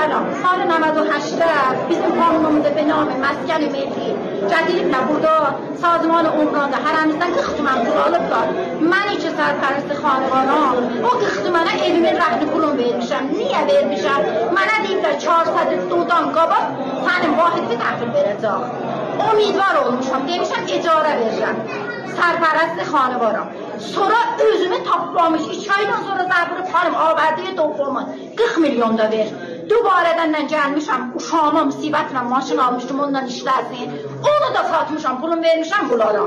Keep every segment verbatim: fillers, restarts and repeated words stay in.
سلام. سال نود و هشت bizim qonunumuzda به نام مسکن ملی جدید burada سازمان عمرانda haramizden qırx tümən pul alıblar. Mən iki sərpərəst xanıqaram. O qırx tümənə evimin rəhni pulum vermişəm. Niyə vermişəm? Mənə deyiblər çar sədir dodan qabaq sənin vahidini təhvil verəcək. Umidvar olmuşam. Demişəm icara verirəm. Sərpərəst xanıqaram. Sonra özümü tapmamış. iki aydan sonra zəburi xanım avərdiyə doğulma qırx milyon da ver. Dubarədəndən gəlmişəm. Uşağıma müsibətlə maşın almışdım ondan işləsin. Onu da satmışam. Pulum vermişəm bunlara.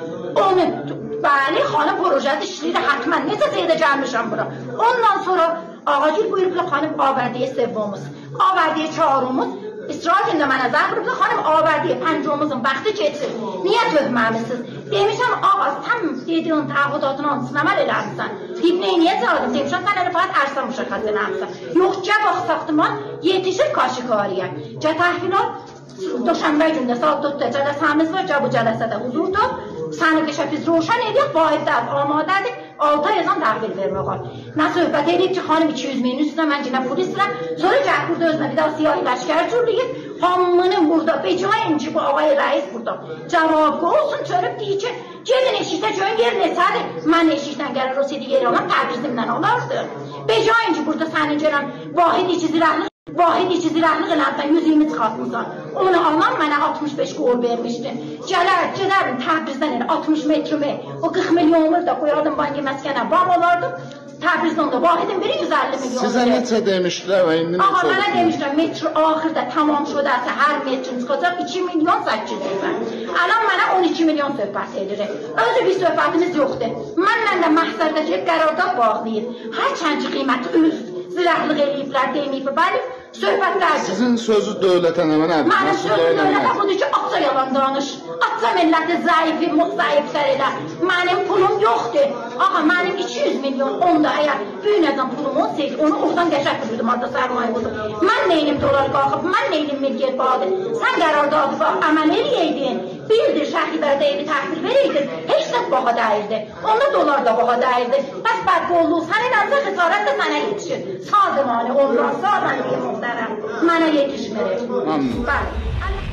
Onu bəli xanım projesi işləyir həttmən. Necə zeydə gəlmişəm bura. Ondan sonra ağacil buyurubla xanım avərdiyə sevvumuz. Avərdiyə çağırımız. İsrail gündə mənə zəng vurubla xanım avərdiyə pəncomuzun vaxtı keçir. Niyə tövməmisiniz? Demişəm ağa sən dediyin təğudatın hamısını əməl eləmişsən. Deyib niyə çağırdım? Demişəm sən elə faqat ərsə müşəxəs eləmişsən. Yox gəl bax saxtıman yetişir kaşikariyə. Gəl təhvilat دوشنبه gündə saat dörddə cələsəmiz var. Gəl bu cələsədə huzurdur. Səni qəşə biz roşan edək, vahidlər amadədik. altı aydan təhvil vermək var. Nə söhbət edib ki, xanım iki yüz min üstünə mən yenə pul istəyirəm. Sonra gəl burada özünə bir daha siyahi ləşkər cürləyib. Hamının burada, becayın ki bu ağay rəis burada. Cavabı olsun, çörüb deyir ki, gelin eşikdə görün yer neçədir. Mən eşikdən gəlir o sedi yeri alam, təbrizimdən alardı. Becayın ki burada sənin görəm, vahid iki zirəhli Vahid iki zirahlık eləsən yüz iyirmi çıxartmışsan. Onu alan mənə altmış beş qol vermişdi. Gələr, gedərdim Təbrizdən elə altmış metrimi. O qırx milyonları da qoyardım banki məskənə bam olardım. Təbrizdən də vahidin biri yüz əlli milyon. Sizə neçə demişdilər və indi neçə? Ağa mənə demişlər metr axırda tamam şodəsə hər metrin çıxacaq iki milyon səkkiz yüz. Alan mənə on iki milyon söhbət edir. Özü bir söhbətimiz yoxdur. Mənlə də məhsərdəki qərardat bağlayıb. Hər çənci qiyməti öz zirəhlıq eləyiblər, deməyib, bəli, söhbətlərdir. Sizin sözü dövlətə nə mənədir? Mənim sözü dövlətə budur ki, atsa yalan danış. Atsa milləti zəifi, mutzayiflər elə. Mənim pulum yoxdur. Ağa, mənim iki yüz milyon, onda əgər büyünədən pulum olsaydı, onu oradan qəşək bilirdim, adda sərmayə budur. Mən neylim dolar qalxıb, mən neylim millet bağlı. Sən qərardadı bax, əməl eləydin. Bildir, şəhidlərdə evi təhvil vereydin, heç də baha dəyirdi. Onda dolar da baha dəyirdi. Bəs bəlkə oldu, sənin ancaq xəsarət də sənə yetişir. Sağ zamanı, ondan sağ mən deyim muhterem. Mənə yetişmir. Anladım. Bəli.